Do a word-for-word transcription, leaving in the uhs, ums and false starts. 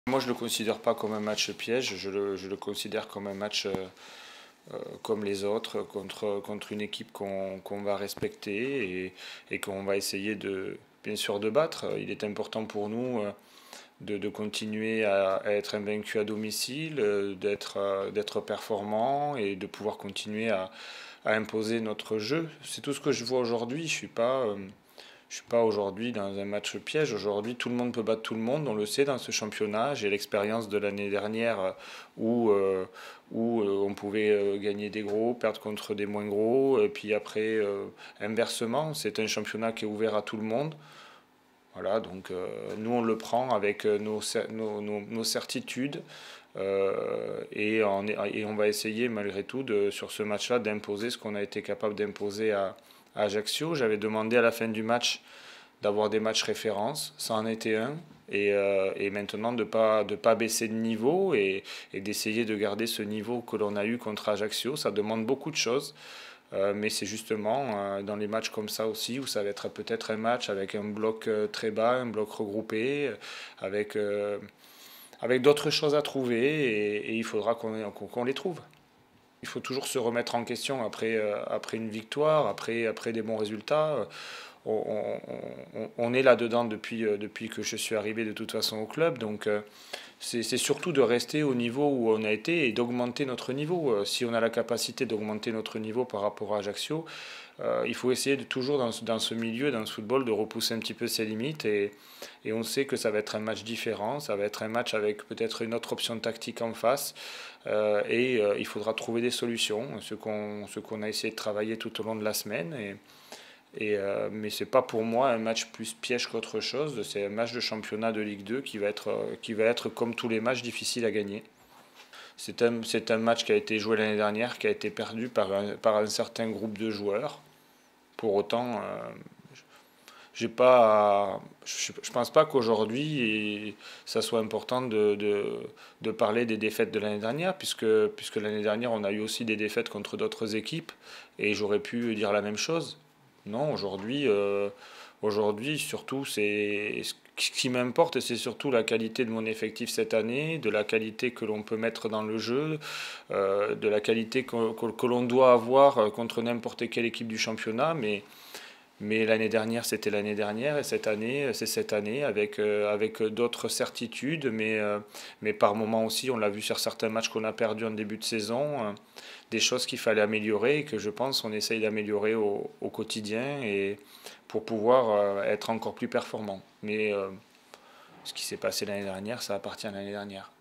Moi, je ne le considère pas comme un match piège, je le, je le considère comme un match euh, euh, comme les autres, contre, contre une équipe qu'on qu'on va respecter et, et qu'on va essayer de, bien sûr, de battre. Il est important pour nous euh, de, de continuer à, à être invaincus à domicile, euh, d'être euh, d'être performants et de pouvoir continuer à, à imposer notre jeu. C'est tout ce que je vois aujourd'hui. Je suis pas... euh, je suis pas aujourd'hui dans un match piège. Aujourd'hui, tout le monde peut battre tout le monde. On le sait dans ce championnat. J'ai l'expérience de l'année dernière euh, où, euh, où euh, on pouvait euh, gagner des gros, perdre contre des moins gros. Et puis après, euh, inversement, c'est un championnat qui est ouvert à tout le monde. Voilà, donc euh, nous, on le prend avec euh, nos, nos, nos, nos certitudes. Euh, et, on, et on va essayer malgré tout de, sur ce match-là d'imposer ce qu'on a été capable d'imposer à, à Ajaccio. J'avais demandé à la fin du match d'avoir des matchs références, ça en était un, et, euh, et maintenant de ne pas, de pas baisser de niveau et, et d'essayer de garder ce niveau que l'on a eu contre Ajaccio. Ça demande beaucoup de choses, euh, mais c'est justement euh, dans les matchs comme ça aussi où ça va être peut-être un match avec un bloc euh, très bas, un bloc regroupé, euh, avec... Euh, avec d'autres choses à trouver et, et il faudra qu'on qu'on les trouve. Il faut toujours se remettre en question après, euh, après une victoire, après, après des bons résultats. On, on, on est là-dedans depuis, euh, depuis que je suis arrivé de toute façon au club, donc euh, c'est surtout de rester au niveau où on a été et d'augmenter notre niveau. Euh, si on a la capacité d'augmenter notre niveau par rapport à Ajaccio, euh, il faut essayer de toujours dans, dans ce milieu, dans ce football, de repousser un petit peu ses limites et, et on sait que ça va être un match différent, ça va être un match avec peut-être une autre option tactique en face euh, et euh, il faudra trouver des solutions, ce qu'on ce qu'on a essayé de travailler tout au long de la semaine. Et, et, euh, mais ce n'est pas pour moi un match plus piège qu'autre chose, c'est un match de championnat de Ligue deux qui va être, euh, qui va être comme tous les matchs difficiles à gagner. C'est un, c'est un match qui a été joué l'année dernière, qui a été perdu par un, par un certain groupe de joueurs. Pour autant, euh, j'ai pas, je ne pense pas qu'aujourd'hui, ça soit important de, de, de parler des défaites de l'année dernière, puisque, puisque l'année dernière, on a eu aussi des défaites contre d'autres équipes, et j'aurais pu dire la même chose. Non, aujourd'hui, euh, aujourd'hui surtout, c'est ce qui m'importe, c'est surtout la qualité de mon effectif cette année, de la qualité que l'on peut mettre dans le jeu, euh, de la qualité que, que, que l'on doit avoir contre n'importe quelle équipe du championnat, mais mais l'année dernière, c'était l'année dernière, et cette année, c'est cette année, avec, euh, avec d'autres certitudes, mais, euh, mais par moments aussi, on l'a vu sur certains matchs qu'on a perdus en début de saison, euh, des choses qu'il fallait améliorer et que je pense on essaye d'améliorer au, au quotidien et pour pouvoir euh, être encore plus performant. Mais euh, ce qui s'est passé l'année dernière, ça appartient à l'année dernière.